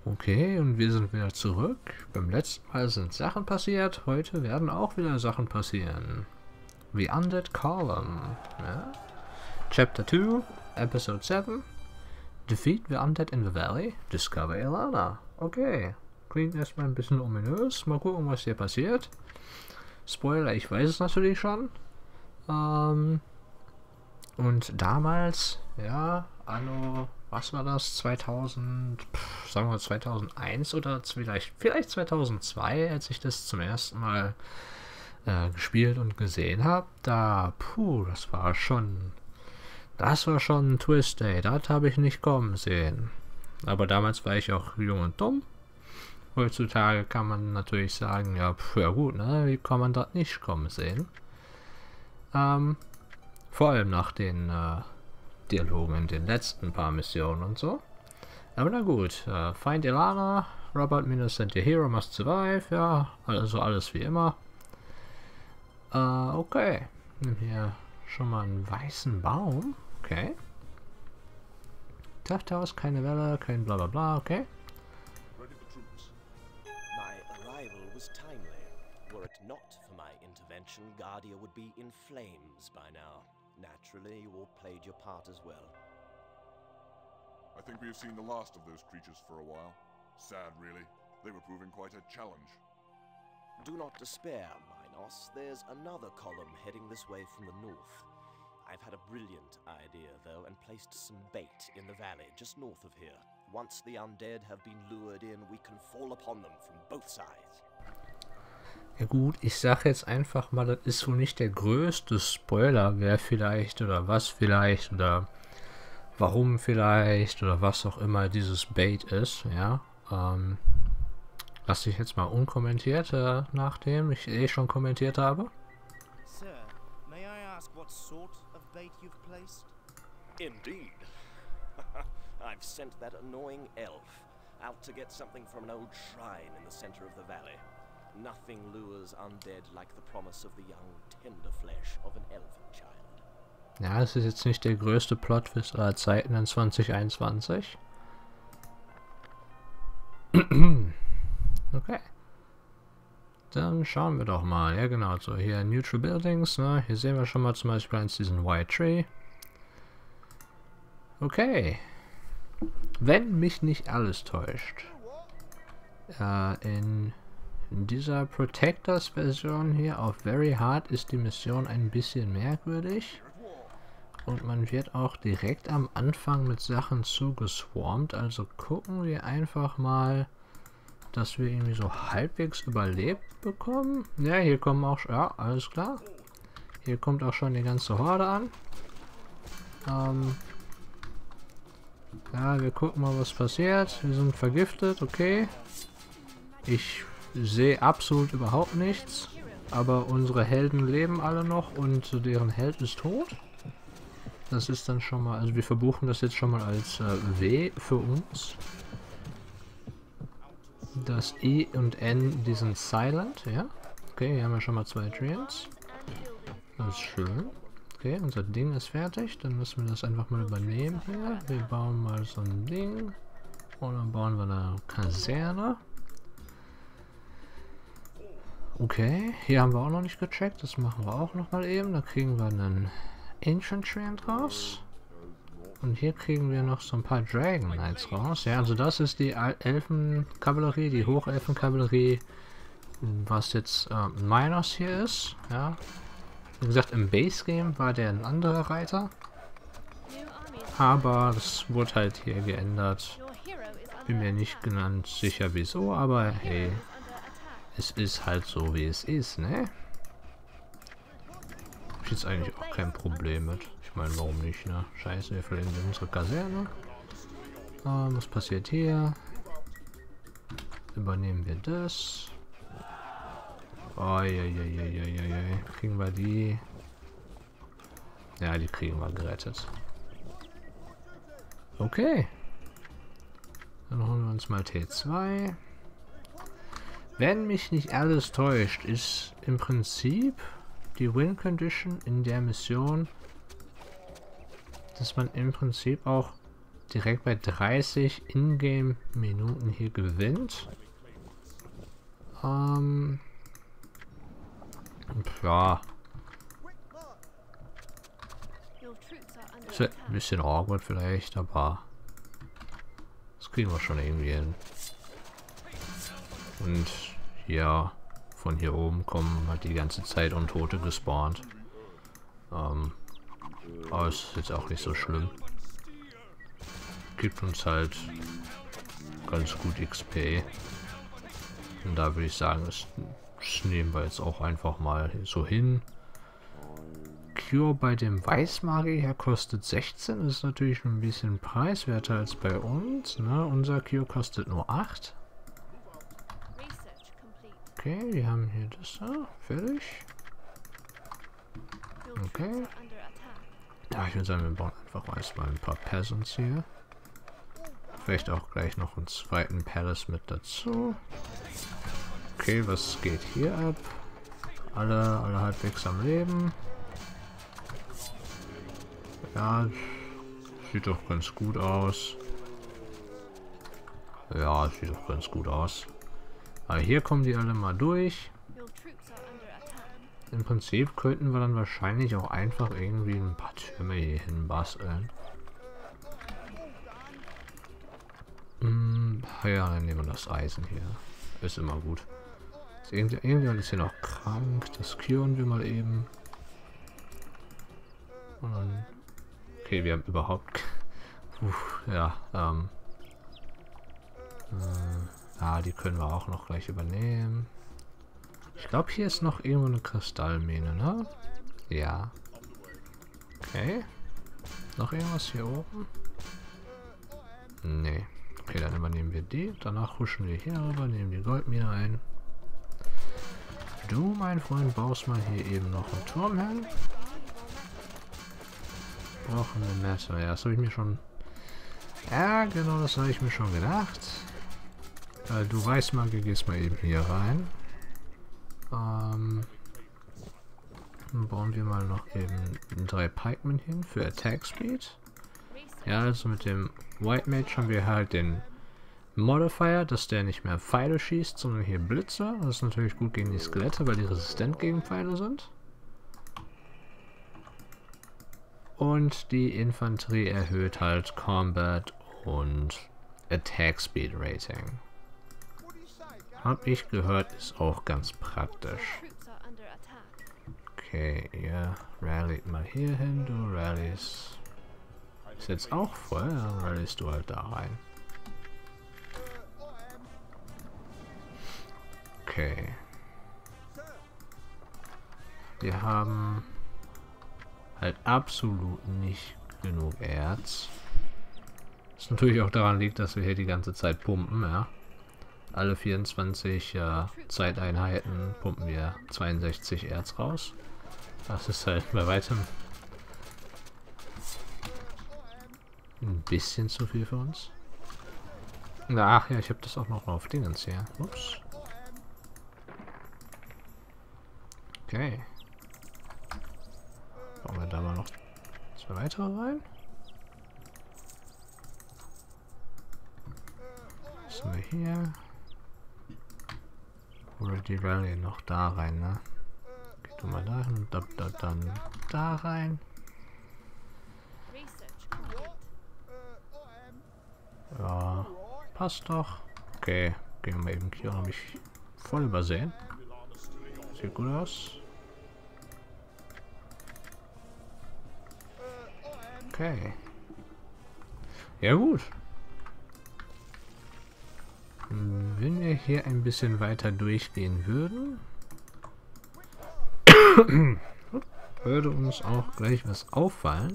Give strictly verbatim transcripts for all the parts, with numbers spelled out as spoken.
Okay, und wir sind wieder zurück. Beim letzten Mal sind Sachen passiert, heute werden auch wieder Sachen passieren. The Undead Column. Ja? Chapter two, Episode seven. Defeat the Undead in the Valley. Discover Ilana. Okay. Klingt erstmal ein bisschen ominös. Mal gucken, was hier passiert. Spoiler, ich weiß es natürlich schon. Ähm, und damals, ja, anno, was war das? zweitausend, pff, sagen wir zweitausendeins oder vielleicht, vielleicht zweitausendzwei, als ich das zum ersten Mal äh, gespielt und gesehen habe. Da, puh, das war schon, das war schon ein Twist, ey. Das habe ich nicht kommen sehen. Aber damals war ich auch jung und dumm. Heutzutage kann man natürlich sagen, ja, pf, ja gut, ne, wie kann man das nicht kommen sehen? Ähm, vor allem nach den äh, Dialogen in den letzten paar Missionen und so. Aber na gut, äh, Find Ilana, Robert Minnesant, your hero must survive, ja, also alles wie immer. Äh, okay, nimm hier schon mal einen weißen Baum, okay. Krafthaus, keine Welle, kein bla bla bla, okay. Guardia would be in flames by now. Naturally, you all played your part as well. I think we have seen the last of those creatures for a while. Sad, really. They were proving quite a challenge. Do not despair, Minos. There's another column heading this way from the north. I've had a brilliant idea, though, and placed some bait in the valley just north of here. Once the undead have been lured in, we can fall upon them from both sides. Ja gut, ich sage jetzt einfach mal, das ist wohl nicht der größte Spoiler, wer vielleicht oder was vielleicht oder warum vielleicht oder was auch immer dieses Bait ist, ja. Ähm, lasse ich jetzt mal unkommentiert, äh, nachdem ich eh schon kommentiert habe. Sir, may I ask what sort of bait you've placed? Indeed. I've sent that annoying elf out to get something from an old shrine in the center of the valley. Nothing lures undead like the promise of the young, tender flesh of an elven child. Ja, es ist jetzt nicht der größte Plot-Twist aller Zeiten in zwanzig einundzwanzig. Okay. Dann schauen wir doch mal. Ja genau, so hier Neutral Buildings, ne? Hier sehen wir schon mal zum Beispiel eins diesen White Tree. Okay. Wenn mich nicht alles täuscht. Äh, in... In dieser Protectors-Version hier auf Very Hard ist die Mission ein bisschen merkwürdig. Und man wird auch direkt am Anfang mit Sachen zugeswarmt. Also gucken wir einfach mal, dass wir irgendwie so halbwegs überlebt bekommen. Ja, hier kommen auch... Ja, alles klar. Hier kommt auch schon die ganze Horde an. Ähm... Ja, wir gucken mal, was passiert. Wir sind vergiftet, okay. Ich... sehe absolut überhaupt nichts, aber unsere Helden leben alle noch und deren Held ist tot. Das ist dann schon mal, also wir verbuchen das jetzt schon mal als äh, W für uns. Das I und N, die sind silent, ja. Okay, hier haben wir schon mal zwei Treants. Das ist schön. Okay, unser Ding ist fertig, dann müssen wir das einfach mal übernehmen hier. Wir bauen mal so ein Ding und dann bauen wir eine Kaserne. Okay, hier haben wir auch noch nicht gecheckt. Das machen wir auch noch mal eben. Da kriegen wir einen Ancient Treant raus. Und hier kriegen wir noch so ein paar Dragon Knights raus. Ja, also das ist die Elfenkavallerie, die Hochelfenkavallerie, was jetzt äh, Minos hier ist. Ja, wie gesagt, im Base Game war der ein anderer Reiter. Aber das wurde halt hier geändert. Bin mir nicht genannt sicher wieso, aber hey. Es ist halt so, wie es ist, ne? Hab ich jetzt eigentlich auch kein Problem mit. Ich meine, warum nicht, ne? Scheiße, wir verlieren unsere Kaserne. Ähm, was passiert hier? Übernehmen wir das. Oh, je, je, je, je, je, je. Kriegen wir die? Ja, die kriegen wir gerettet. Okay. Dann holen wir uns mal T zwei. Wenn mich nicht alles täuscht, ist im Prinzip die Win-Condition in der Mission, dass man im Prinzip auch direkt bei dreißig Ingame-Minuten hier gewinnt. Ähm, ja. Ist halt ein bisschen awkward vielleicht, aber das kriegen wir schon irgendwie hin. Und ja, von hier oben kommen halt die ganze Zeit Untote gespawnt. Ähm, aber es ist jetzt auch nicht so schlimm. Gibt uns halt ganz gut X P. Und da würde ich sagen, das, das nehmen wir jetzt auch einfach mal so hin. Cure bei dem Weißmagier her kostet sechzehn. Das ist natürlich ein bisschen preiswerter als bei uns. Ne? Unser Cure kostet nur acht. Okay, wir haben hier das da. Fertig. Okay. Ja, ich würde sagen, wir bauen einfach erstmal ein paar Peasants hier. Vielleicht auch gleich noch einen zweiten Palace mit dazu. Okay, was geht hier ab? Alle, alle halbwegs am Leben. Ja, sieht doch ganz gut aus. Ja, sieht doch ganz gut aus. Aber hier kommen die alle mal durch. Im Prinzip könnten wir dann wahrscheinlich auch einfach irgendwie ein paar Türme hier hin basteln. Hm, ja, dann nehmen wir das Eisen hier. Ist immer gut. Ist irgendwie, irgendwie ist hier noch krank. Das curen wir mal eben. Und dann, okay, wir haben überhaupt... Uff, ja, ähm... Äh, ah, die können wir auch noch gleich übernehmen. Ich glaube, hier ist noch irgendwo eine Kristallmine, ne? Ja. Okay. Noch irgendwas hier oben? Nee. Okay, dann übernehmen wir die. Danach huschen wir hier rüber, nehmen die Goldmine ein. Du, mein Freund, baust mal hier eben noch einen Turm hin. Brauchen wir Messer. Ja, das habe ich mir schon... Ja, genau, das habe ich mir schon gedacht. Äh, du weißt mal, du gehst mal eben hier rein. Ähm... Dann bauen wir mal noch eben drei Pikemen hin für Attack Speed. Ja, also mit dem White Mage haben wir halt den Modifier, dass der nicht mehr Pfeile schießt, sondern hier Blitze. Das ist natürlich gut gegen die Skelette, weil die resistent gegen Pfeile sind. Und die Infanterie erhöht halt Combat und Attack Speed Rating. Hab ich gehört, ist auch ganz praktisch. Okay, ihr rallyt mal hier hin, du rallyst. Ist jetzt auch voll, dann rallyst du halt da rein. Okay. Wir haben halt absolut nicht genug Erz. Was natürlich auch daran liegt, dass wir hier die ganze Zeit pumpen, ja. Alle vierundzwanzig äh, Zeiteinheiten pumpen wir zweiundsechzig Erz raus. Das ist halt bei weitem ein bisschen zu viel für uns. Ach ja, ich habe das auch noch auf Dingens hier. Ups. Okay. Bauen wir da mal noch zwei weitere rein. Was haben wir hier? Oder die Rallye noch da rein, ne? Geh du mal da hin und da, da, dann da rein. Ja, passt doch. Okay, gehen wir mal eben hier, habe ich voll übersehen. Sieht gut aus. Okay. Ja gut. Wenn wir hier ein bisschen weiter durchgehen würden, würde uns auch gleich was auffallen.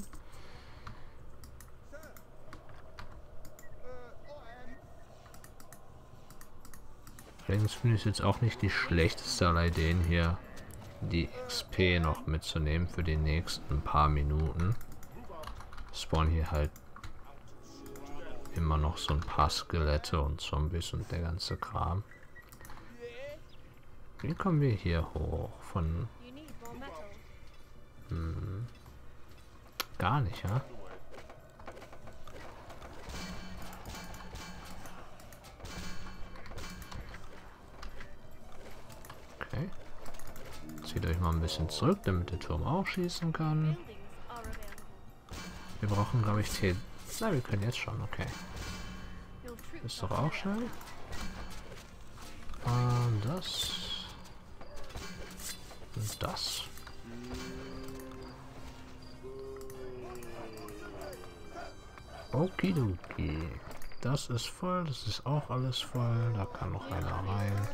Allerdings finde ich es jetzt auch nicht die schlechteste aller Ideen hier, die X P noch mitzunehmen für die nächsten paar Minuten. Spawnen hier halt immer noch so ein paar Skelette und Zombies und der ganze Kram. Wie kommen wir hier hoch? Von... Hm, gar nicht, ja? bisschen zurück, damit der Turm auch schießen kann. Wir brauchen, glaube ich, T... Na, wir können jetzt schon, okay. Ist doch auch schnell. Und das. Und das. Okidoki. Das ist voll, das ist auch alles voll. Da kann noch einer rein.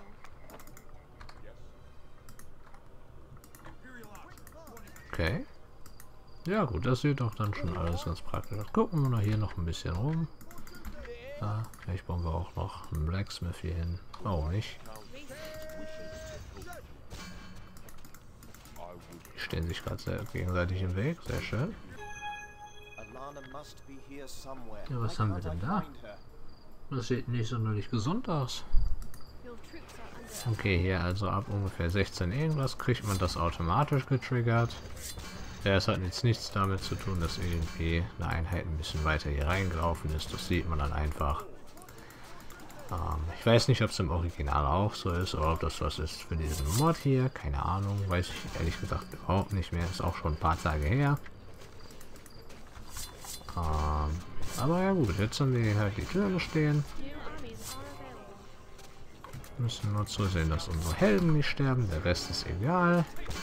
Okay. Ja gut, das sieht doch dann schon alles ganz praktisch aus. Gucken wir noch hier noch ein bisschen rum. Ja, vielleicht bauen wir auch noch einen Blacksmith hier hin. Oh, nicht. Die stehen sich gerade sehr gegenseitig im Weg. Sehr schön. Ja, was haben wir denn da? Das sieht nicht sonderlich gesund aus. Okay, hier also ab ungefähr sechzehn irgendwas kriegt man das automatisch getriggert. Ja, es hat jetzt nichts damit zu tun, dass irgendwie eine Einheit ein bisschen weiter hier reingelaufen ist. Das sieht man dann einfach. Ähm, ich weiß nicht, ob es im Original auch so ist oder ob das was ist für diesen Mod hier. Keine Ahnung, weiß ich ehrlich gesagt überhaupt nicht mehr. Ist auch schon ein paar Tage her. Ähm, aber ja gut, jetzt haben wir hier halt die Türme stehen. Wir müssen nur zusehen, dass unsere Helden nicht sterben. Der Rest ist egal.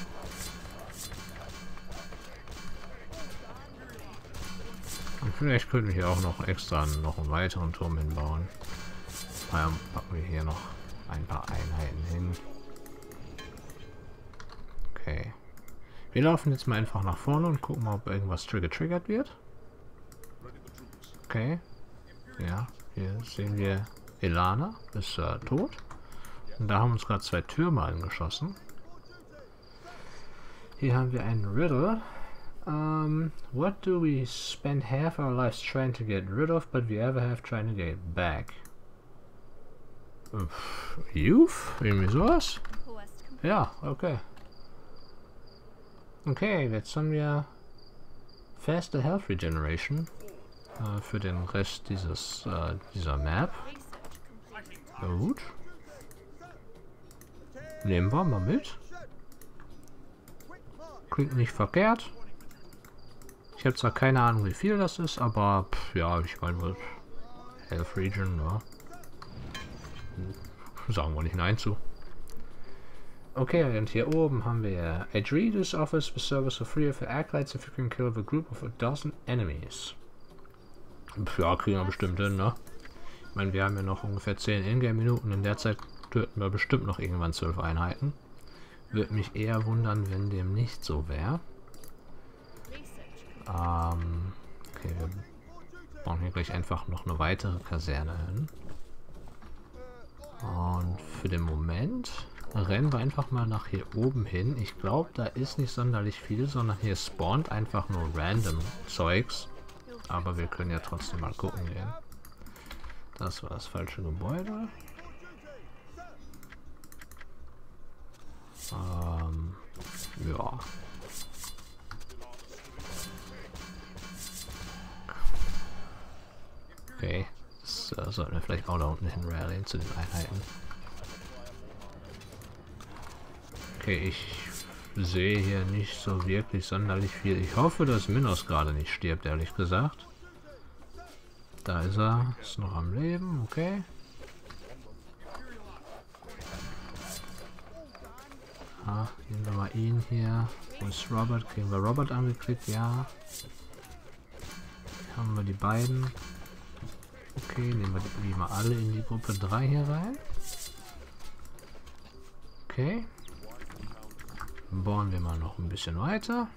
Und vielleicht können wir hier auch noch extra noch einen weiteren Turm hinbauen. Dann packen wir hier noch ein paar Einheiten hin. Okay. Wir laufen jetzt mal einfach nach vorne und gucken mal, ob irgendwas getriggert wird. Okay. Ja, hier sehen wir Elana ist äh, tot. Und da haben uns gerade zwei Türme angeschossen. Hier haben wir einen Riddle. Um, what do we spend half our lives trying to get rid of, but we ever have trying to get back? Uff, Youth? Irgendwie sowas? Ja, okay. Okay, jetzt haben wir Faster Health Regeneration äh, für den Rest dieses äh, dieser Map. Gut. Nehmen wir mal mit. Klingt nicht verkehrt. Ich habe zwar keine Ahnung, wie viel das ist, aber pff, ja, ich meine, Health Region, ja. Sagen wir nicht Nein zu. Okay, und hier oben haben wir Adreus offers the service for free of the acolytes if you can kill a group of a dozen enemies. Pff, ja, kriegen wir bestimmt hin, ne? Ich meine, wir haben ja noch ungefähr zehn Ingame-Minuten. In der Zeit töten wir bestimmt noch irgendwann zwölf Einheiten. Würde mich eher wundern, wenn dem nicht so wäre. Ähm, okay, wir bauen hier gleich einfach noch eine weitere Kaserne hin. Und für den Moment rennen wir einfach mal nach hier oben hin. Ich glaube, da ist nicht sonderlich viel, sondern hier spawnt einfach nur random Zeugs. Aber wir können ja trotzdem mal gucken gehen. Das war das falsche Gebäude. Ähm, ja. Okay, das äh, sollten wir vielleicht auch da unten hin rallyen zu den Einheiten. Okay, ich sehe hier nicht so wirklich sonderlich viel. Ich hoffe, dass Minos gerade nicht stirbt, ehrlich gesagt. Da ist er, ist noch am Leben, okay. Ah, nehmen wir mal ihn hier. Wo ist Robert? Kriegen wir Robert angeklickt? Ja. Hier haben wir die beiden. Okay, nehmen wir die mal alle in die Gruppe drei hier rein. Okay. Bauen wir mal noch ein bisschen weiter.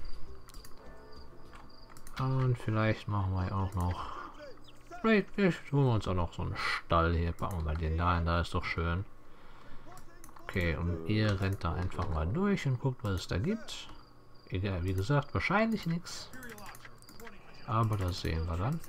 Und vielleicht machen wir auch noch... Vielleicht, vielleicht holen wir uns auch noch so einen Stall hier. Packen wir mal den da hin, da ist doch schön. Okay, und ihr rennt da einfach mal durch und guckt, was es da gibt. Egal, wie gesagt, wahrscheinlich nichts. Aber das sehen wir dann.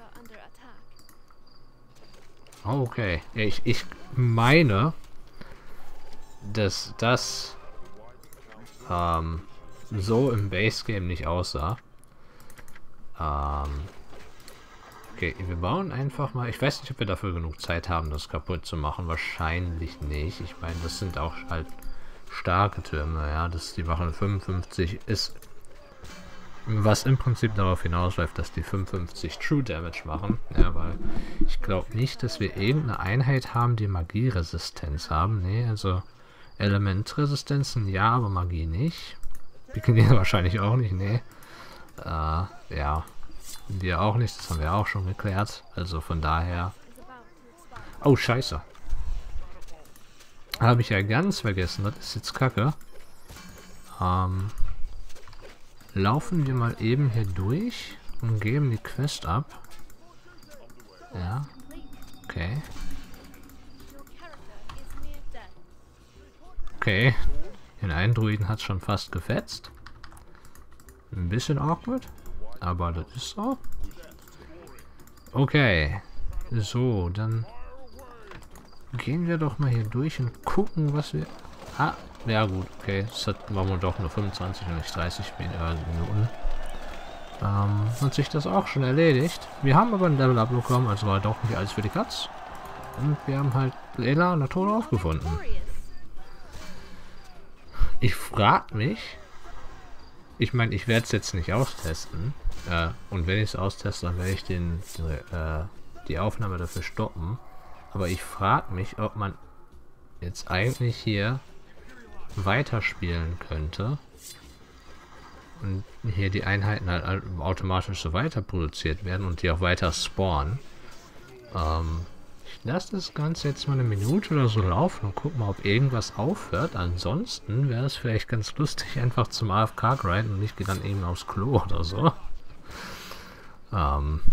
Okay, ich, ich meine, dass das ähm, so im Base Game nicht aussah. Ähm, okay, wir bauen einfach mal. Ich weiß nicht, ob wir dafür genug Zeit haben, das kaputt zu machen. Wahrscheinlich nicht. Ich meine, das sind auch halt starke Türme, ja, dass die machen fünfundfünfzig ist, was im Prinzip darauf hinausläuft, dass die fünfundfünfzig True Damage machen, ja, weil ich glaube nicht, dass wir irgendeine Einheit haben, die Magieresistenz haben, nee, also Elementresistenzen ja, aber Magie nicht, Pikinier wahrscheinlich auch nicht, nee, äh, ja, wir auch nicht, das haben wir auch schon geklärt, also von daher, oh scheiße. Habe ich ja ganz vergessen, das ist jetzt kacke. Ähm, laufen wir mal eben hier durch und geben die Quest ab. Ja, okay. Okay, den einen Druiden hat es schon fast gefetzt. Ein bisschen awkward, aber das ist so. Okay, so, dann gehen wir doch mal hier durch und gucken, was wir... Ah, ja gut, okay. Das hat, waren wir doch nur fünfundzwanzig und nicht dreißig Minuten. Ähm, hat sich das auch schon erledigt. Wir haben aber ein Level-Up bekommen, also war doch nicht alles für die Katz. Und wir haben halt Layla und Natura aufgefunden. Ich frag mich... Ich meine, ich werde es jetzt nicht austesten. Äh, und wenn ich es austeste, dann werde ich den, äh, die Aufnahme dafür stoppen. Aber ich frage mich, ob man jetzt eigentlich hier weiterspielen könnte. Und hier die Einheiten halt automatisch so weiter produziert werden und die auch weiter spawnen. Ähm, ich lasse das Ganze jetzt mal eine Minute oder so laufen und guck mal, ob irgendwas aufhört. Ansonsten wäre es vielleicht ganz lustig, einfach zum A F K grinden und ich gehe dann eben aufs Klo oder so. Ähm...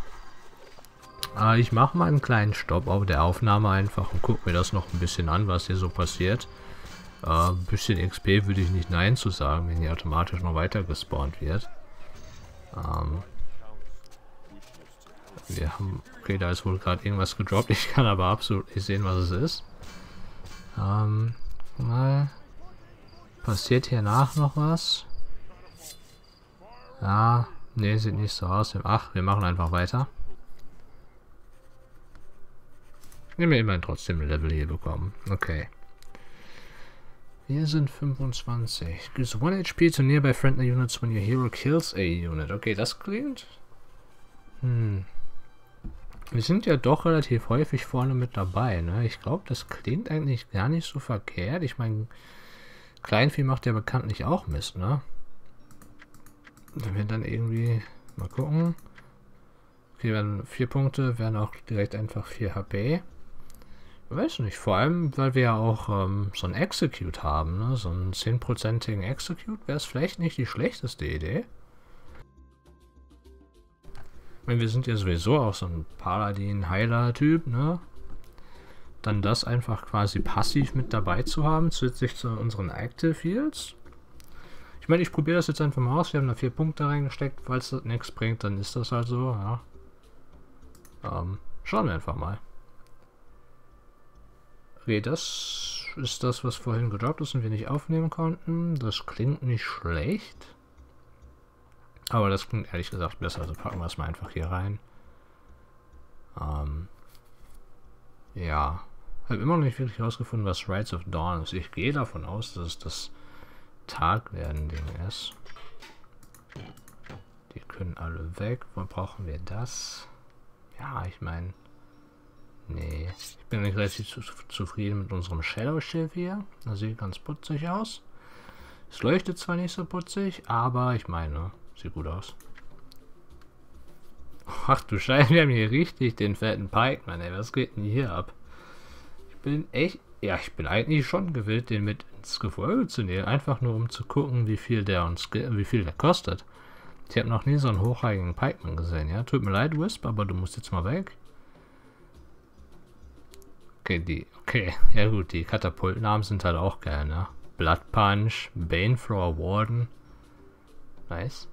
Ich mache mal einen kleinen Stopp auf der Aufnahme einfach und gucke mir das noch ein bisschen an, was hier so passiert. Äh, ein bisschen X P würde ich nicht Nein zu sagen, wenn hier automatisch noch weiter gespawnt wird. Ähm, wir haben... Okay, da ist wohl gerade irgendwas gedroppt. Ich kann aber absolut nicht sehen, was es ist. Ähm, mal... Passiert hier nach noch was? Ja, nee, sieht nicht so aus. Ach, wir machen einfach weiter. Wir haben immerhin trotzdem ein Level hier bekommen. Okay. Wir sind fünfundzwanzig. Gives one H P to nearby friendly units when your hero kills a unit. Okay, das klingt... Hm. Wir sind ja doch relativ häufig vorne mit dabei, ne? Ich glaube, das klingt eigentlich gar nicht so verkehrt. Ich meine, Kleinvieh macht ja bekanntlich auch Mist, ne? Wenn wir dann irgendwie... Mal gucken. Okay, werden vier Punkte, werden auch direkt einfach vier H P. Ich weiß nicht, vor allem, weil wir ja auch ähm, so ein Execute haben, ne? So einen zehnprozentigen Execute wäre es vielleicht nicht die schlechteste Idee. Ich meine, wir sind ja sowieso auch so ein Paladin-Heiler-Typ, ne? Dann das einfach quasi passiv mit dabei zu haben, zusätzlich zu unseren Active Heals. Ich meine, ich probiere das jetzt einfach mal aus. Wir haben da vier Punkte reingesteckt. Falls das nichts bringt, dann ist das halt so, ja. Ähm, schauen wir einfach mal. Okay, das ist das, was vorhin gedroppt ist und wir nicht aufnehmen konnten. Das klingt nicht schlecht. Aber das klingt ehrlich gesagt besser. Also packen wir es mal einfach hier rein. Ähm, ja. Ich habe immer noch nicht wirklich herausgefunden, was Rides of Dawn ist. Ich gehe davon aus, dass es das Tagwerden-Ding ist. Die können alle weg. Wo brauchen wir das? Ja, ich meine... Nee, ich bin nicht relativ zu, zufrieden mit unserem Shadow-Schiff hier. Das sieht ganz putzig aus. Es leuchtet zwar nicht so putzig, aber ich meine, sieht gut aus. Ach du Scheiße, wir haben hier richtig den fetten Pikeman, ey. Was geht denn hier ab? Ich bin echt... Ja, ich bin eigentlich schon gewillt, den mit ins Gefolge zu nehmen. Einfach nur, um zu gucken, wie viel der uns... wie viel der kostet. Ich habe noch nie so einen hochrangigen Pikeman gesehen, ja? Tut mir leid, Wisp, aber du musst jetzt mal weg. Okay, die, okay, ja gut, die Katapultnamen sind halt auch geil, ne? Blood Punch, Banethrower Warden. Nice.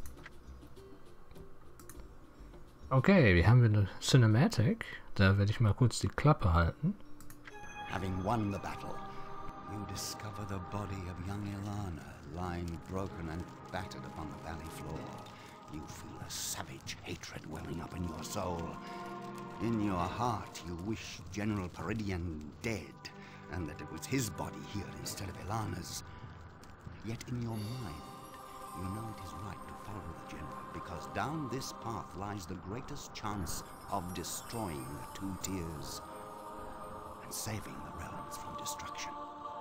Okay, wir haben eine Cinematic. Da werde ich mal kurz die Klappe halten. Having won the battle, you discover the body of young Ilana lying broken and battered upon the valley floor. You feel a savage hatred welling up in your soul. In your heart, you wish General Peridian dead and that it was his body here instead of Ilana's. Yet in your mind, you know it is right to follow the General, because down this path lies the greatest chance of destroying the Two Tiers and saving the realms from destruction.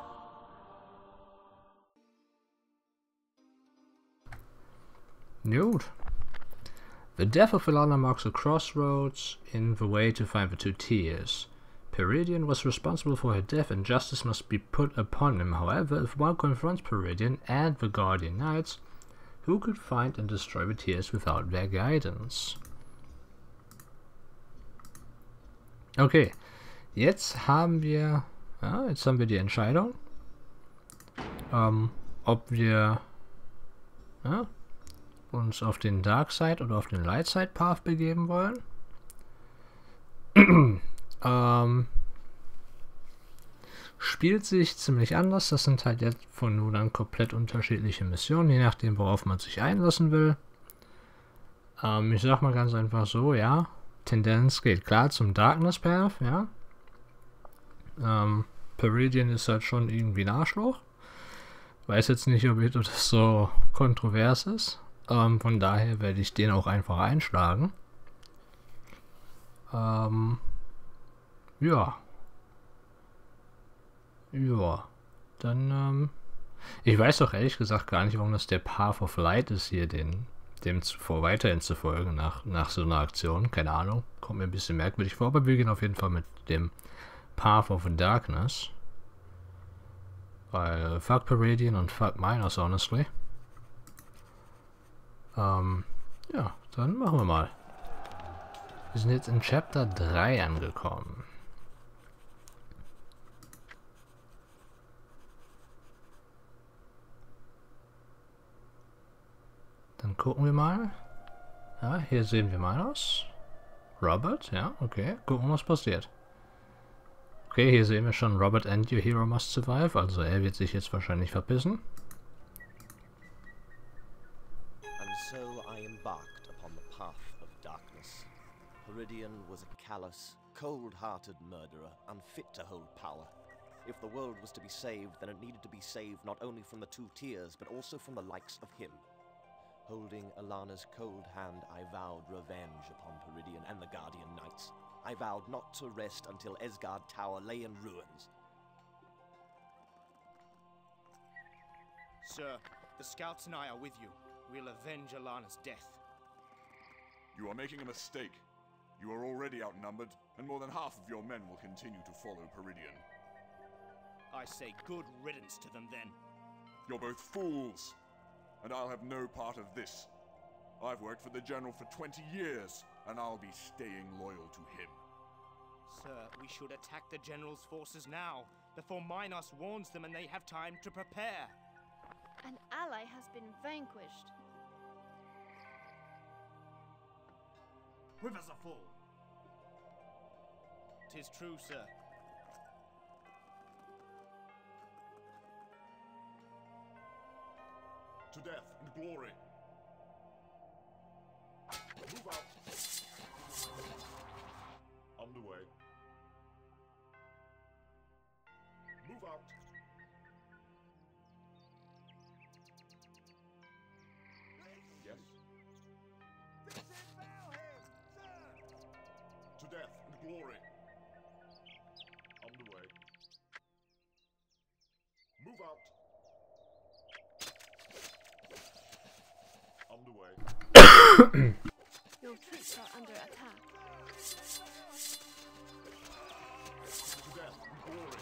Nude. The death of Ilana marks a crossroads in the way to find the Two Tiers. Peridian was responsible for her death and justice must be put upon him. However, if one confronts Peridian and the Guardian Knights, who could find and destroy the Tiers without their guidance? Okay, jetzt haben wir, ja, jetzt haben wir die Entscheidung, ähm, ob wir ja, uns auf den Dark Side oder auf den Light Side Path begeben wollen. ähm, spielt sich ziemlich anders. Das sind halt jetzt von nun an komplett unterschiedliche Missionen, je nachdem, worauf man sich einlassen will. Ähm, ich sag mal ganz einfach so, ja, Tendenz geht klar zum Darkness Path, ja. Ähm, Peridian ist halt schon irgendwie ein Arschloch. Weiß jetzt nicht, ob das so kontrovers ist. Ähm, von daher werde ich den auch einfach einschlagen. Ähm, ja. Ja. Dann, ähm, ich weiß doch ehrlich gesagt gar nicht, warum das der Path of Light ist hier, den, dem zuvor weiterhin zu folgen nach, nach so einer Aktion. Keine Ahnung. Kommt mir ein bisschen merkwürdig vor, aber wir gehen auf jeden Fall mit dem Path of Darkness. Weil fuck Peridian und fuck Minos, honestly. Ähm, ja, dann machen wir mal. Wir sind jetzt in Chapter drei angekommen. Dann gucken wir mal. Ja, hier sehen wir Minos. Robert, ja, okay. Gucken, was passiert. Okay, hier sehen wir schon, Robert and your hero must survive. Also er wird sich jetzt wahrscheinlich verpissen. And so I embarked upon the path of darkness. Peridian was a callous, cold-hearted murderer, unfit to hold power. If the world was to be saved, then it needed to be saved not only from the Two Tiers, but also from the likes of him. Holding Ilana's cold hand, I vowed revenge upon Peridian and the Guardian Knights. I vowed not to rest until Esgard Tower lay in ruins. Sir, the scouts and I are with you. We'll avenge Ilana's death. You are making a mistake. You are already outnumbered, and more than half of your men will continue to follow Peridian. I say good riddance to them then. You're both fools, and I'll have no part of this. I've worked for the General for twenty years, and I'll be staying loyal to him. Sir, we should attack the General's forces now, before Minos warns them and they have time to prepare. An ally has been vanquished. Rivers are full. 'Tis true, sir. To death and glory. Move out. Underway. Move out. Yes. To death and glory. Underway. Move out. Underway. Your troops are under attack. To death and glory.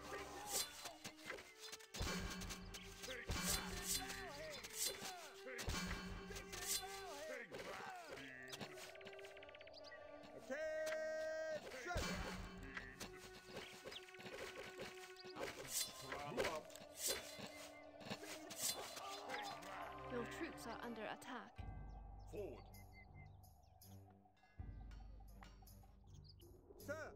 Your troops are under attack. Forward. Sir!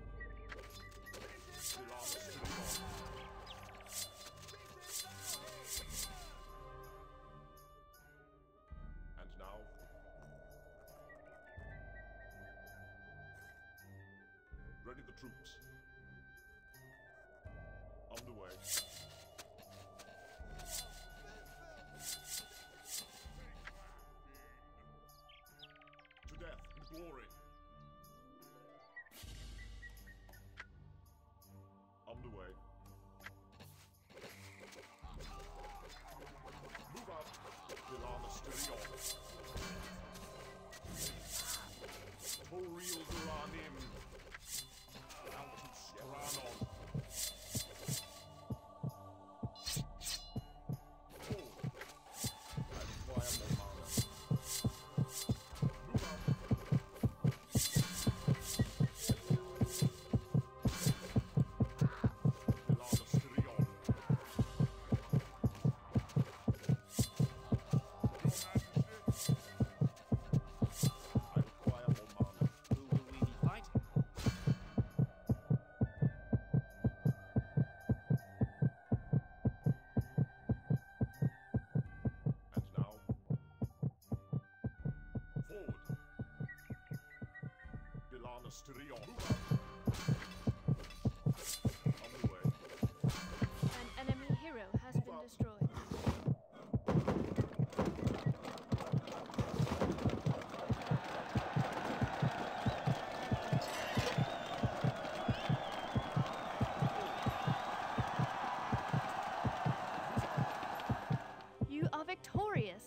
And now, ready the troops. On the way. To death and glory. On the way. Move up. Dilanis Tyrion. Toriel Duranim. Altus Granon. Tyrion. On the way. An enemy hero has been destroyed. You are victorious.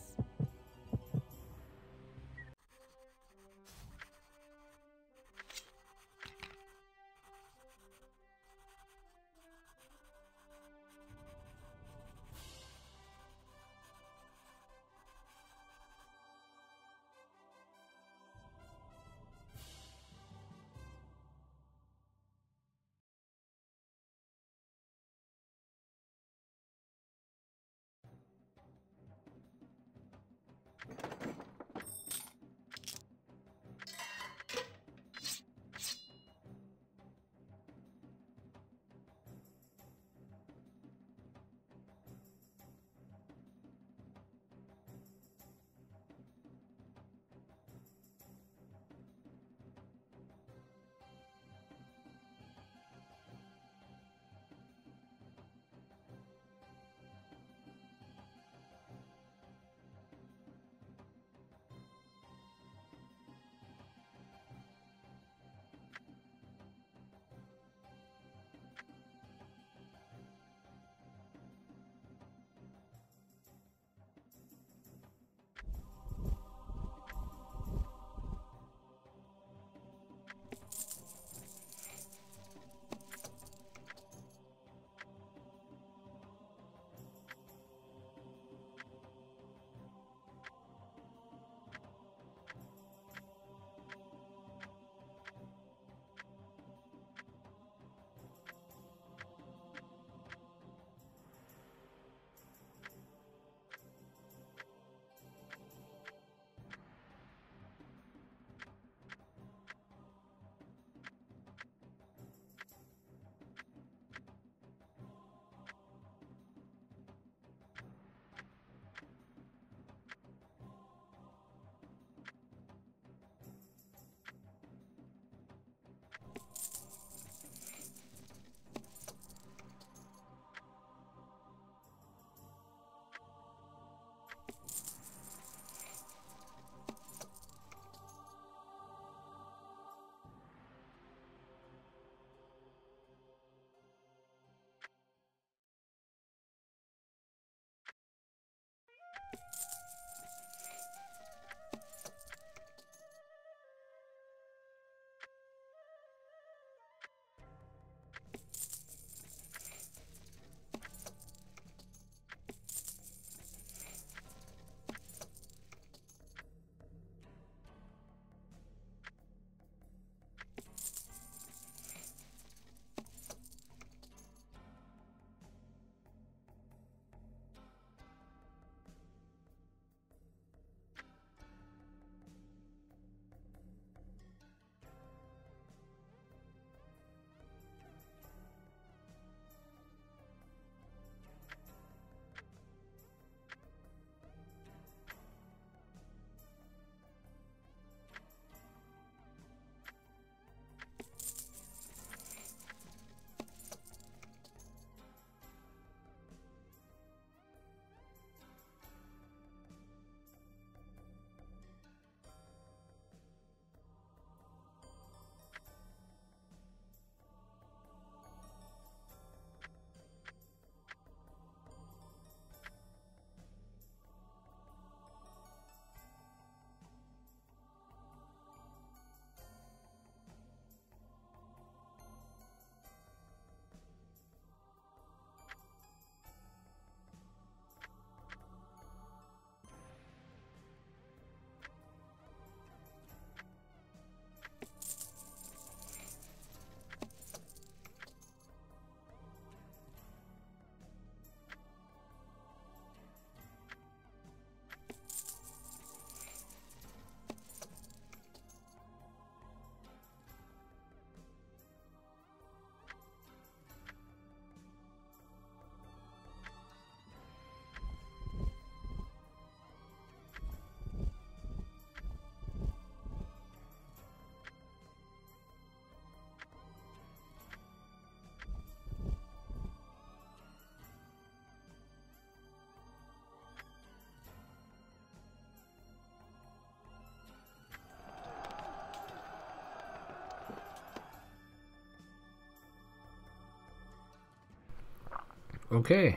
Okay.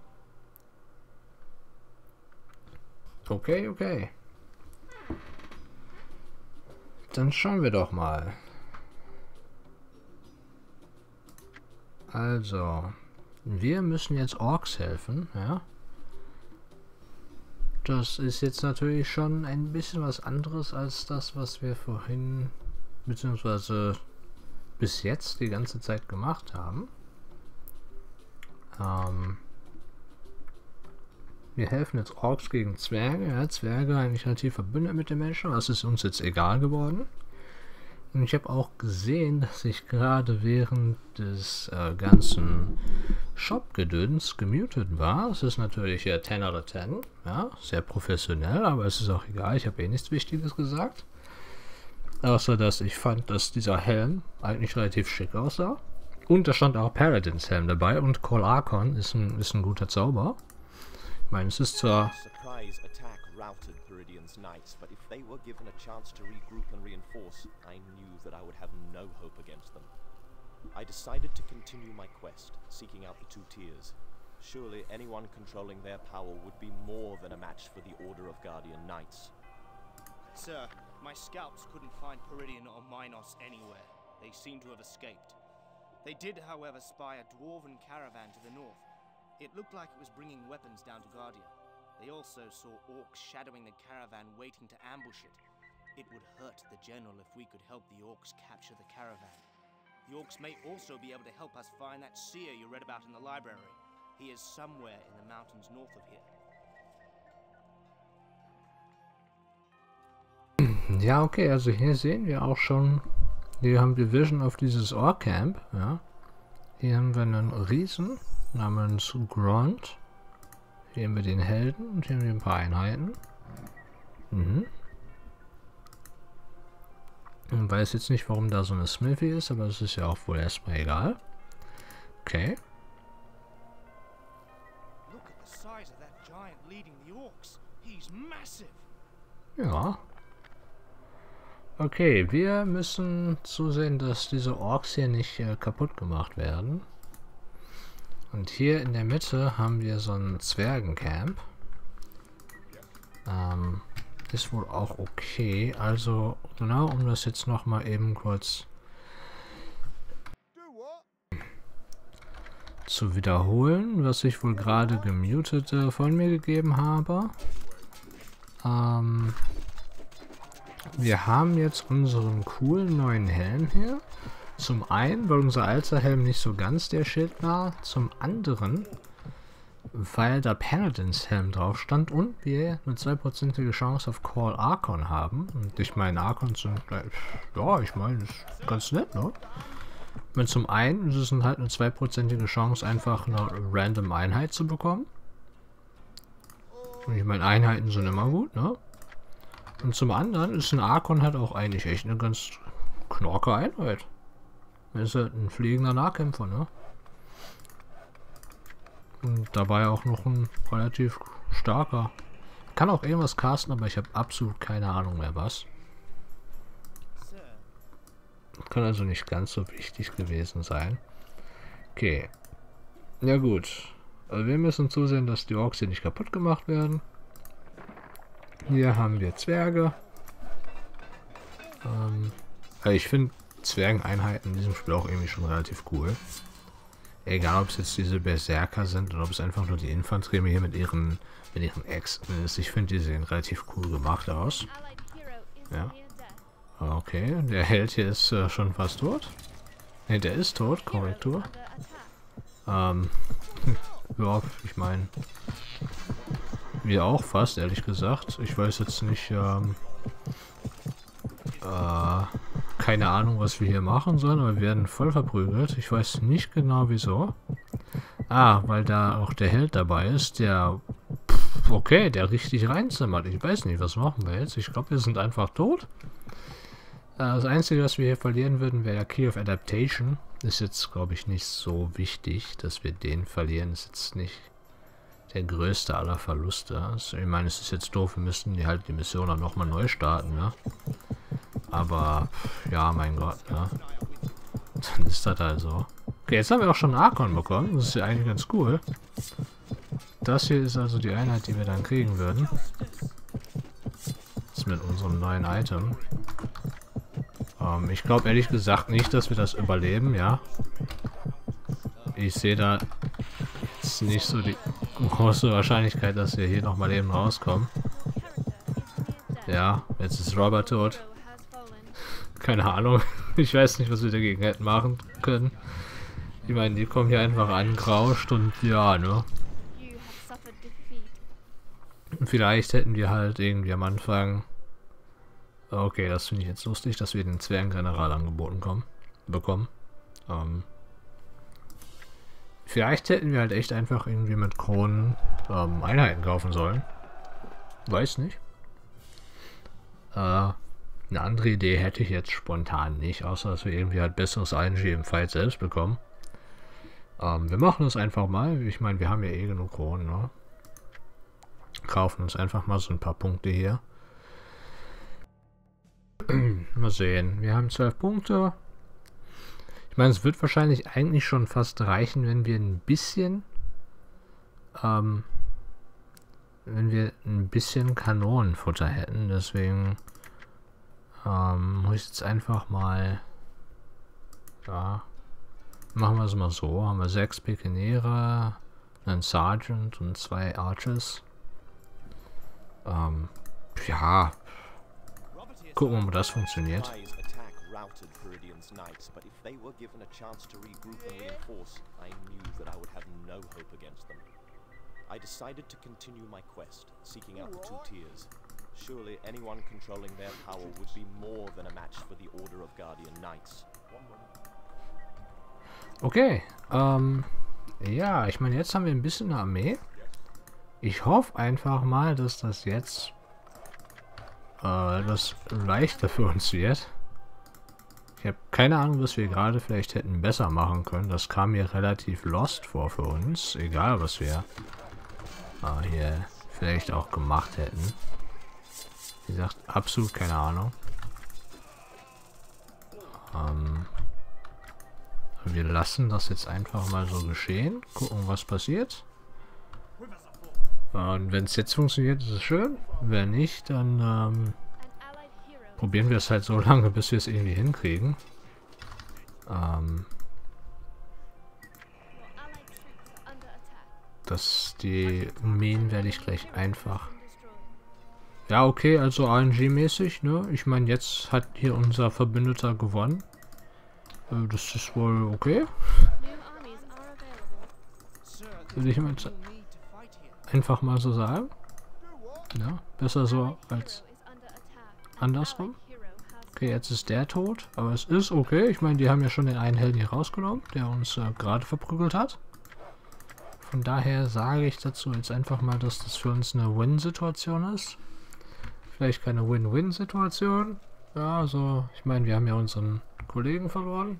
Okay, okay. Dann schauen wir doch mal. Also, wir müssen jetzt Orks helfen, ja. Das ist jetzt natürlich schon ein bisschen was anderes als das, was wir vorhin, beziehungsweise bis jetzt die ganze Zeit gemacht haben. Ähm, wir helfen jetzt Orks gegen Zwerge. Ja, Zwerge eigentlich relativ verbündet mit den Menschen. Das ist uns jetzt egal geworden. Und ich habe auch gesehen, dass ich gerade während des äh, ganzen Shop-Gedöns gemutet war. Es ist natürlich ja zehn out of zehn. Ja, sehr professionell, aber es ist auch egal. Ich habe eh nichts Wichtiges gesagt. Außer, dass ich fand, dass dieser Helm eigentlich relativ schick aussah. Und da stand auch Paladins Helm dabei. Und Call Archon ist ein, ist ein guter Zauber. Ich meine, es ist zwar... Surprise attack routed Peridian's knights, but if they were given a chance to regroup and reinforce, I knew that I would have no hope against them. I decided to continue my quest, seeking out the two tiers. Surely anyone controlling their power would be more than a match for the Order of Guardian Knights. Sir, my scouts couldn't find Peridian or Minos anywhere. They seem to have escaped. They did, however, spy a dwarven caravan to the north. It looked like it was bringing weapons down to Guardia. They also saw orcs shadowing the caravan waiting to ambush it. It would hurt the general if we could help the orcs capture the caravan. The orcs may also be able to help us find that seer you read about in the library. He is somewhere in the mountains north of here. Ja, okay, also hier sehen wir auch schon, hier haben wir Vision auf dieses Ork-Camp, ja. Hier haben wir einen Riesen namens Grunt. Hier haben wir den Helden und hier haben wir ein paar Einheiten. Mhm. Ich weiß jetzt nicht, warum da so eine Smithy ist, aber das ist ja auch wohl erstmal egal. Okay. Look at the size of that giant leading the orcs. He's massive. Ja. Okay, wir müssen zusehen, dass diese Orks hier nicht äh, kaputt gemacht werden. Und hier in der Mitte haben wir so ein Zwergencamp. Ähm, ist wohl auch okay. Also, genau, um das jetzt nochmal eben kurz zu wiederholen, was ich wohl gerade gemutet äh, von mir gegeben habe. Ähm, wir haben jetzt unseren coolen neuen Helm hier. Zum einen, weil unser alter Helm nicht so ganz der Schild war. Zum anderen, weil da Paladins Helm drauf stand und wir eine zweiprozentige Chance auf Call Archon haben. Und ich meine, Archons sind, ja, ich meine, ist ganz nett, ne? Und zum einen ist es halt eine zweiprozentige Chance, einfach eine random Einheit zu bekommen. Und ich meine, Einheiten sind immer gut, ne? Und zum anderen ist ein Archon halt auch eigentlich echt eine ganz knorke Einheit. Er ist halt ein fliegender Nahkämpfer, ne? Und dabei auch noch ein relativ starker. Kann auch irgendwas casten, aber ich habe absolut keine Ahnung mehr was. Kann also nicht ganz so wichtig gewesen sein. Okay. Ja gut. Also wir müssen zusehen, dass die Orks hier nicht kaputt gemacht werden. Hier haben wir Zwerge. Ähm, also ich finde Zwergeneinheiten in diesem Spiel auch irgendwie schon relativ cool. Egal, ob es jetzt diese Berserker sind oder ob es einfach nur die Infanterie hier mit ihren mit ihren Äxten ist. Ich finde, die sehen relativ cool gemacht aus. Ja. Okay, der Held hier ist äh, schon fast tot. Ne, der ist tot, Korrektur. Ähm, ja, ich meine, wir auch fast, ehrlich gesagt. Ich weiß jetzt nicht, ähm, äh, keine Ahnung, was wir hier machen sollen, aber wir werden voll verprügelt. Ich weiß nicht genau wieso. Ah, weil da auch der Held dabei ist, der, pff, okay, der richtig reinzimmert. Ich weiß nicht, was machen wir jetzt? Ich glaube, wir sind einfach tot. Das Einzige, was wir hier verlieren würden, wäre der Key of Adaptation. Ist jetzt, glaube ich, nicht so wichtig, dass wir den verlieren. Ist jetzt nicht der größte aller Verluste. Also, ich meine, es ist jetzt doof, wir müssten die halt die Mission dann nochmal neu starten, ne? Aber, ja, mein Gott, ne? Dann ist das halt so. Okay, jetzt haben wir auch schon einen Archon bekommen. Das ist ja eigentlich ganz cool. Das hier ist also die Einheit, die wir dann kriegen würden. Das ist mit unserem neuen Item. Ähm, ich glaube ehrlich gesagt nicht, dass wir das überleben, ja. Ich sehe da jetzt nicht so die große Wahrscheinlichkeit, dass wir hier nochmal eben rauskommen. Ja, jetzt ist Robert tot. Keine Ahnung. Ich weiß nicht, was wir dagegen hätten machen können. Ich meine, die kommen hier einfach angerauscht und ja, ne? Vielleicht hätten wir halt irgendwie am Anfang... Okay, das finde ich jetzt lustig, dass wir den Zwergengeneral angeboten kommen, bekommen. Ähm, vielleicht hätten wir halt echt einfach irgendwie mit Kronen ähm, Einheiten kaufen sollen. Weiß nicht. Äh, eine andere Idee hätte ich jetzt spontan nicht, außer dass wir irgendwie halt besseres I N G im Fight selbst bekommen. Ähm, wir machen das einfach mal. Ich meine, wir haben ja eh genug Kronen, ne? Kaufen uns einfach mal so ein paar Punkte hier. Mal sehen. Wir haben zwölf Punkte. Ich meine, es wird wahrscheinlich eigentlich schon fast reichen, wenn wir ein bisschen ähm, wenn wir ein bisschen Kanonenfutter hätten. Deswegen ähm, muss ich jetzt einfach mal ja, machen wir es mal so. Haben wir sechs Pikeniere, einen Sergeant und zwei Archers. Ähm, ja. Gucken wir mal, ob das funktioniert. I decided to continue my quest, seeking out the two tiers. Surely anyone controlling their power would be more than a match for the Order of Guardian Knights. Okay, ähm, ja, ich meine, jetzt haben wir ein bisschen eine Armee. Ich hoffe einfach mal, dass das jetzt äh, das leichter für uns wird. Ich habe keine Ahnung, was wir gerade vielleicht hätten besser machen können. Das kam mir relativ lost vor für uns. Egal, was wir äh, hier vielleicht auch gemacht hätten. Wie gesagt, absolut keine Ahnung. Ähm, wir lassen das jetzt einfach mal so geschehen. Gucken, was passiert. Und wenn es jetzt funktioniert, ist es schön. Wenn nicht, dann ähm, probieren wir es halt so lange, bis wir es irgendwie hinkriegen. Ähm, dass die Minen werde ich gleich einfach... Ja, okay, also R N G-mäßig, ne? Ich meine, jetzt hat hier unser Verbündeter gewonnen. Äh, das ist wohl okay. Würde ich mal einfach mal so sagen. Ja, besser so als andersrum. Okay, jetzt ist der tot, aber es ist okay. Ich meine, die haben ja schon den einen Helden hier rausgenommen, der uns äh, gerade verprügelt hat. Von daher sage ich dazu jetzt einfach mal, dass das für uns eine Win-Situation ist. Vielleicht keine Win-Win-Situation. Ja, also, ich meine, wir haben ja unseren Kollegen verloren.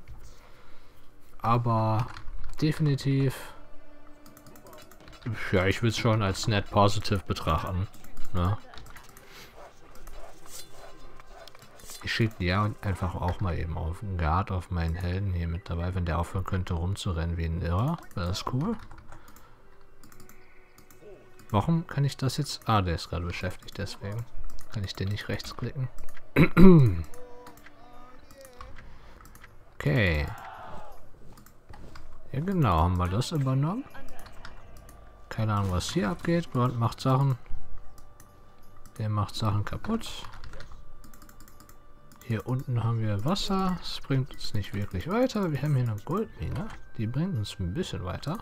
Aber definitiv... Ja, ich würde es schon als net positive betrachten. Ne? Ich schicke ja einfach auch mal eben auf einen Guard auf meinen Helden hier mit dabei, wenn der aufhören könnte rumzurennen wie ein Irrer. Das ist cool. Warum kann ich das jetzt... Ah, der ist gerade beschäftigt, deswegen kann ich den nicht rechtsklicken. Okay. Ja genau, haben wir das übernommen. Keine Ahnung, was hier abgeht. Gott macht Sachen. Der macht Sachen kaputt. Hier unten haben wir Wasser. Das bringt uns nicht wirklich weiter. Wir haben hier eine Goldmine. Die bringt uns ein bisschen weiter.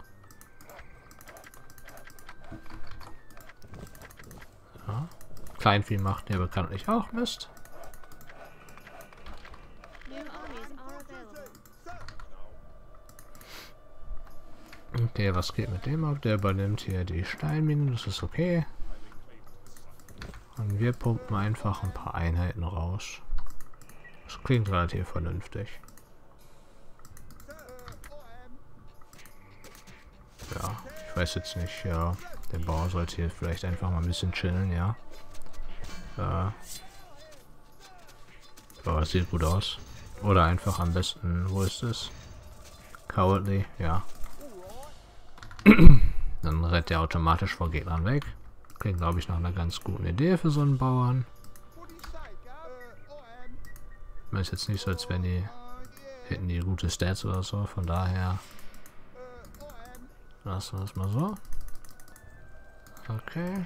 Ja. Kleinvieh macht der bekanntlich auch Mist. Okay, was geht mit dem ab? Der übernimmt hier die Steinminen, das ist okay. Und wir pumpen einfach ein paar Einheiten raus. Das klingt relativ vernünftig. Ja, ich weiß jetzt nicht, ja. Der Bauer sollte hier vielleicht einfach mal ein bisschen chillen, ja. Ja. Aber das sieht gut aus. Oder einfach am besten, wo ist es? Cowardly, ja. Dann rennt der automatisch vor Gegnern weg. Klingt, glaube ich, noch eine ganz gute Idee für so einen Bauern. Man ist jetzt nicht so, als wenn die hätten die gute Stats oder so, von daher lassen wir das mal so. Okay.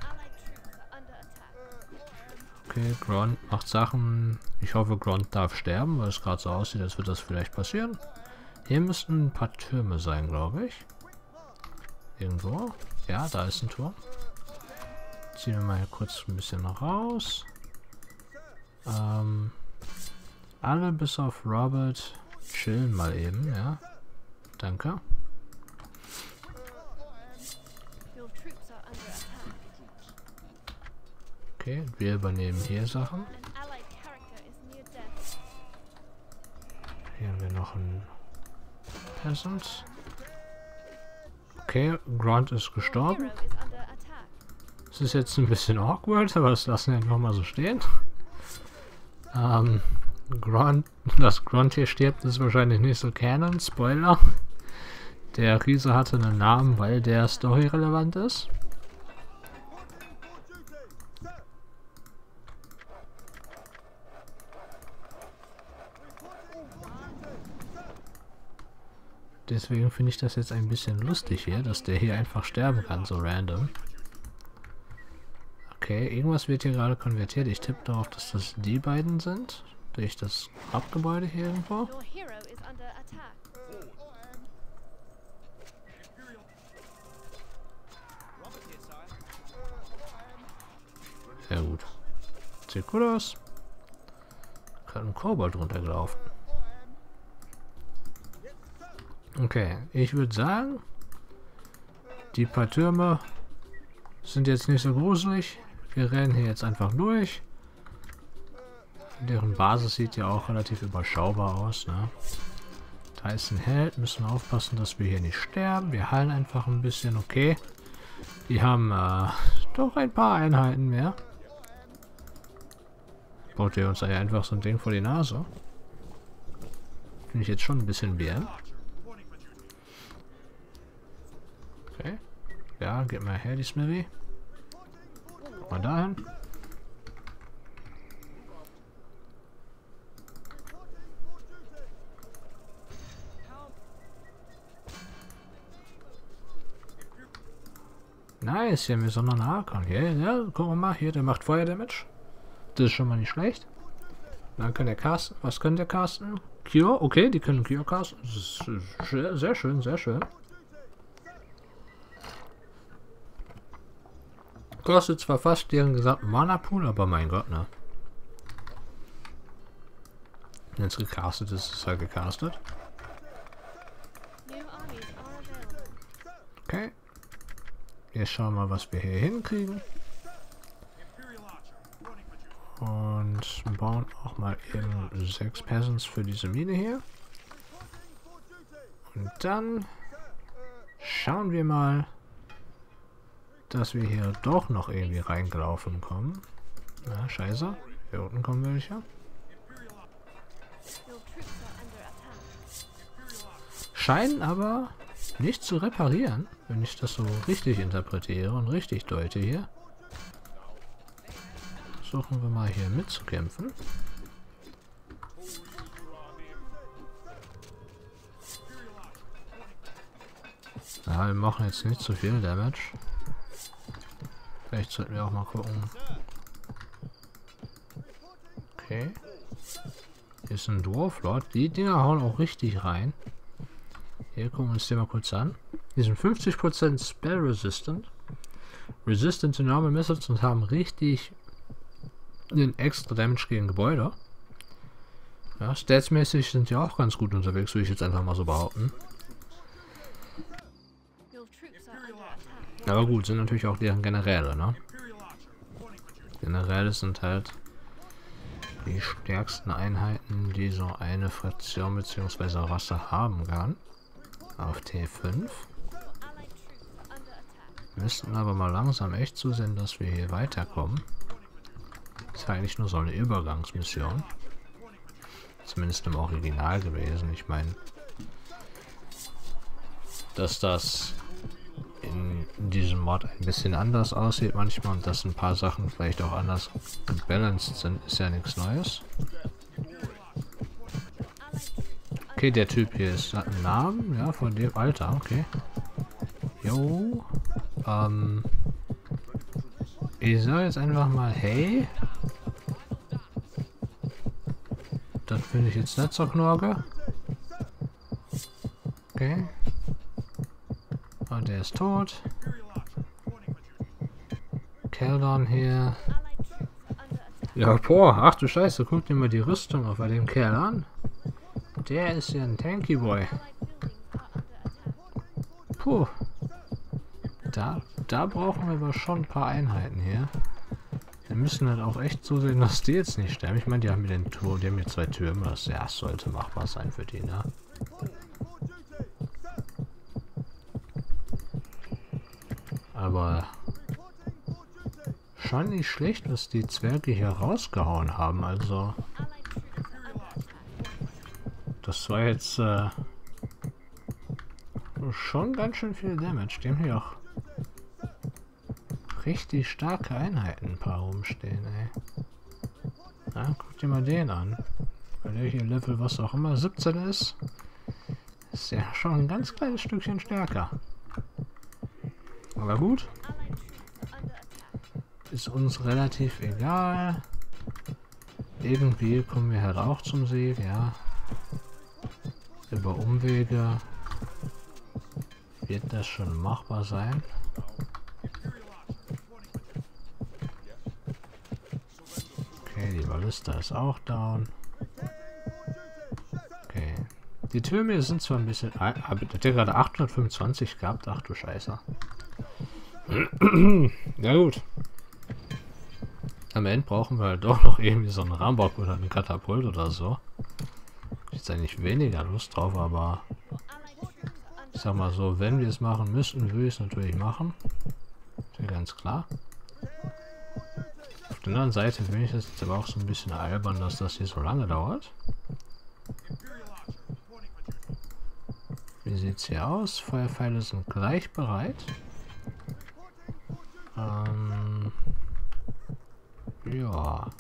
Okay, Grond macht Sachen. Ich hoffe, Grond darf sterben, weil es gerade so aussieht, als würde das vielleicht passieren. Hier müssten ein paar Türme sein, glaube ich. Irgendwo. Ja, da ist ein Turm. Ziehen wir mal kurz ein bisschen raus. Ähm, alle bis auf Robert chillen mal eben, ja. Danke. Okay, wir übernehmen hier Sachen. Hier haben wir noch einen Peasant. Okay, Grant ist gestorben. Das ist jetzt ein bisschen awkward, aber das lassen wir einfach mal so stehen. Ähm, Grant, dass Grant hier stirbt, ist wahrscheinlich nicht so canon. Spoiler. Der Riese hatte einen Namen, weil der storyrelevant ist. Deswegen finde ich das jetzt ein bisschen lustig hier, dass der hier einfach sterben kann, so random. Okay, irgendwas wird hier gerade konvertiert. Ich tippe darauf, dass das die beiden sind. Durch das Hauptgebäude hier irgendwo. Sehr gut. Sieht gut aus. Gerade ein Kobold runtergelaufen. Okay, ich würde sagen, die paar Türme sind jetzt nicht so gruselig. Wir rennen hier jetzt einfach durch. Deren Basis sieht ja auch relativ überschaubar aus, ne? Da ist ein Held, müssen wir aufpassen, dass wir hier nicht sterben. Wir heilen einfach ein bisschen, okay. Die haben äh, doch ein paar Einheiten mehr. Baut ihr uns ja einfach so ein Ding vor die Nase. Finde ich jetzt schon ein bisschen weird. Okay. Ja, gib mal her die Smithy. Mal dahin. Nice, hier haben wir so einen Arkon. Hier, ja, gucken wir mal. Hier, der macht Feuerdamage. Das ist schon mal nicht schlecht. Dann kann der casten. Was können der casten? Cure? Okay, die können Cure casten. Das ist sehr, sehr schön, sehr schön. Kostet zwar fast deren gesamten Mana-Pool, aber mein Gott, ne? Wenn es gecastet ist, ist es halt gecastet. Okay. Jetzt schauen wir mal, was wir hier hinkriegen. Und bauen auch mal eben sechs Peasants für diese Mine hier. Und dann schauen wir mal, dass wir hier doch noch irgendwie reingelaufen kommen. Na, scheiße. Hier unten kommen welche. Scheinen aber nicht zu reparieren, wenn ich das so richtig interpretiere und richtig deute hier. Versuchen wir mal hier mitzukämpfen. Ja, wir machen jetzt nicht zu viel Damage. Vielleicht sollten wir auch mal gucken. Okay. Hier ist ein Dwarf Lord. Die Dinger hauen auch richtig rein. Hier gucken wir uns den mal kurz an. Die sind fünfzig Prozent Spell Resistant. Resistant to normal missiles und haben richtig den extra Damage gegen Gebäude. Ja, statsmäßig sind die auch ganz gut unterwegs, würde ich jetzt einfach mal so behaupten. Aber gut, sind natürlich auch deren Generäle, ne? Generäle sind halt die stärksten Einheiten, die so eine Fraktion bzw. Rasse haben kann. Auf T fünf. Wir müssten aber mal langsam echt zusehen, dass wir hier weiterkommen. Das ist eigentlich nur so eine Übergangsmission. Zumindest im Original gewesen. Ich meine, dass das in diesem Mod ein bisschen anders aussieht manchmal und dass ein paar Sachen vielleicht auch anders gebalanced sind, ist ja nichts Neues. Okay, der Typ hier ist, hat einen Namen, ja, von dem Alter, okay. Jo, ähm, ich sage jetzt einfach mal, hey. Das finde ich jetzt nicht so knorke. Okay. Und der ist tot. Keldon hier. Ja, boah, ach du Scheiße, guck dir mal die Rüstung auf bei dem Kerl an. Der ist ja ein Tanky Boy. Puh. Da, da brauchen wir aber schon ein paar Einheiten hier. Wir müssen halt auch echt zusehen, dass die jetzt nicht sterben. Ich meine, die haben hier den Turm, die haben hier zwei Türme. Das ja, sollte machbar sein für die, ne? Aber schon nicht schlecht, was die Zwerge hier rausgehauen haben. Also das war jetzt äh, schon ganz schön viel Damage. Die haben hier auch richtig starke Einheiten ein paar rumstehen, ey. Na, guck dir mal den an. Weil der hier Level was auch immer siebzehn ist, ist der schon ein ganz kleines Stückchen stärker. Aber gut. Ist uns relativ egal. Irgendwie kommen wir halt auch zum Sieg, ja. Über Umwege wird das schon machbar sein. Okay, die Ballista ist auch down. Okay. Die Türme sind zwar ein bisschen... Hat der gerade achthundertfünfundzwanzig gehabt? Ach du Scheiße. Ja gut. Am Ende brauchen wir halt doch noch irgendwie so einen Rambock oder einen Katapult oder so. Ich habe eigentlich weniger Lust drauf, aber... Ich sag mal so, wenn wir es machen müssten, würde ich es natürlich machen. Ist ja ganz klar. Auf der anderen Seite finde ich es jetzt aber auch so ein bisschen albern, dass das hier so lange dauert. Wie sieht es hier aus? Feuerpfeile sind gleich bereit. Ähm, ja.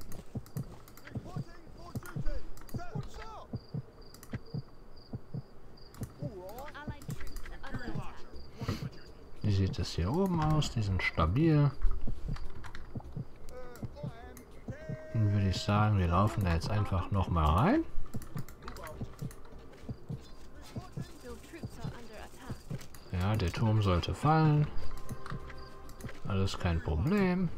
Wie sieht es hier oben aus? Die sind stabil. Dann würde ich sagen, wir laufen da jetzt einfach nochmal rein. Ja, der Turm sollte fallen. Alles kein Problem.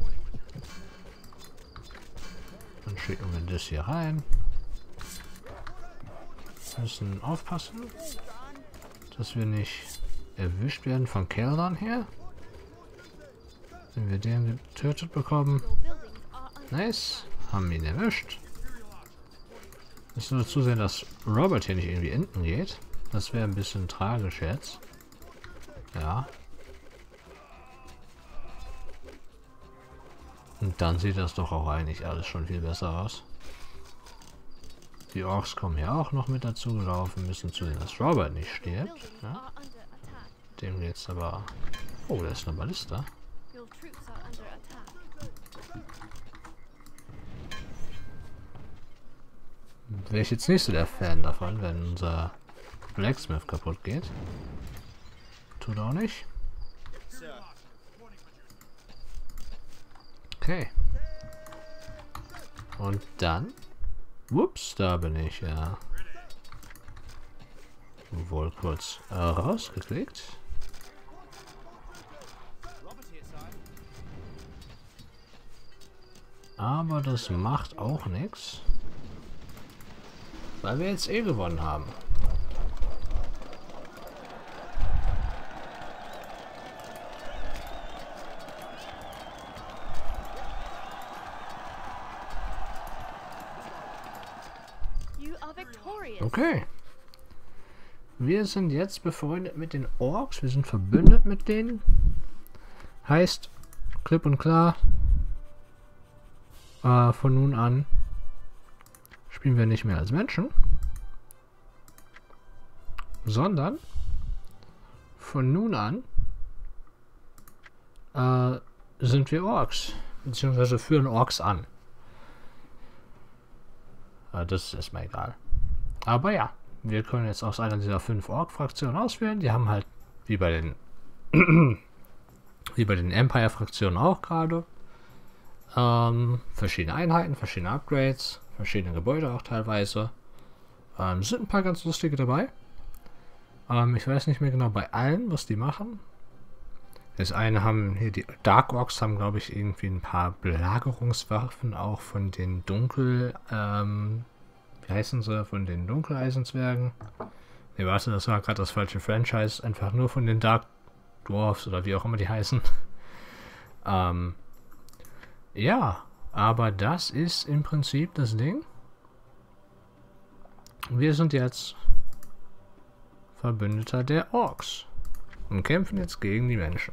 Dann schicken wir das hier rein. Wir müssen aufpassen, dass wir nicht erwischt werden von Keldon her. Wenn wir den getötet bekommen. Nice. Haben ihn erwischt. Müssen nur zusehen, dass Robert hier nicht irgendwie enden geht. Das wäre ein bisschen tragisch jetzt. Ja. Und dann sieht das doch auch eigentlich alles schon viel besser aus. Die Orks kommen hier auch noch mit dazu gelaufen. Müssen zusehen, dass Robert nicht stirbt. Ja. Dem geht's aber... Oh, da ist eine Ballista. Wäre ich jetzt nicht so der Fan davon, wenn unser Blacksmith kaputt geht. Tut auch nicht. Okay. Und dann... Ups, da bin ich, ja. Wohl kurz äh, rausgeklickt. Aber das macht auch nichts. Weil wir jetzt eh gewonnen haben. Okay. Wir sind jetzt befreundet mit den Orks. Wir sind verbündet mit denen. Heißt, klipp und klar, äh, von nun an spielen wir nicht mehr als Menschen, sondern von nun an äh, sind wir Orks. Beziehungsweise führen Orks an. Äh, das ist erstmal egal. Aber ja, wir können jetzt aus einer dieser fünf Ork-Fraktionen auswählen. Die haben halt, wie bei den wie bei den Empire-Fraktionen auch gerade, ähm, verschiedene Einheiten, verschiedene Upgrades, verschiedene Gebäude auch teilweise. Ähm, sind ein paar ganz lustige dabei. Ähm, ich weiß nicht mehr genau bei allen, was die machen. Das eine haben hier die Dark Orks haben, glaube ich, irgendwie ein paar Belagerungswaffen auch von den Dunkel, ähm, wie heißen sie, von den Dunkeleisenzwergen. Ne, warte, das war gerade das falsche Franchise, einfach nur von den Dark Dwarfs oder wie auch immer die heißen. ähm, ja, aber das ist im Prinzip das Ding. Wir sind jetzt Verbündeter der Orks und kämpfen jetzt gegen die Menschen.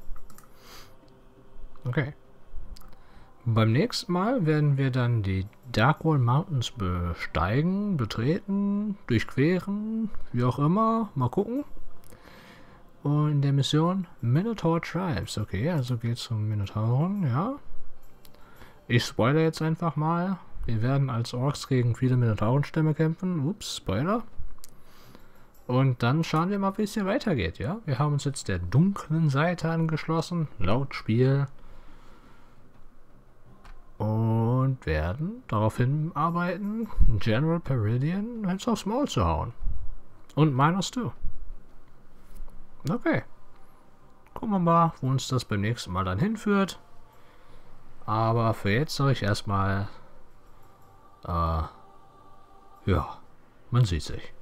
Okay. Beim nächsten Mal werden wir dann die Darkwall Mountains besteigen, betreten, durchqueren, wie auch immer. Mal gucken. Und in der Mission Minotaur Tribes. Okay, also geht es um Minotauren, ja. Ich spoilere jetzt einfach mal. Wir werden als Orks gegen viele Minotaurenstämme kämpfen. Ups, Spoiler. Und dann schauen wir mal, wie es hier weitergeht, ja. Wir haben uns jetzt der dunklen Seite angeschlossen, laut Spiel. Und werden daraufhin arbeiten, General Peridian jetzt aufs Maul zu hauen. Und Minus zwei. Okay. Gucken wir mal, wo uns das beim nächsten Mal dann hinführt. Aber für jetzt sage ich erstmal, äh, ja, man sieht sich.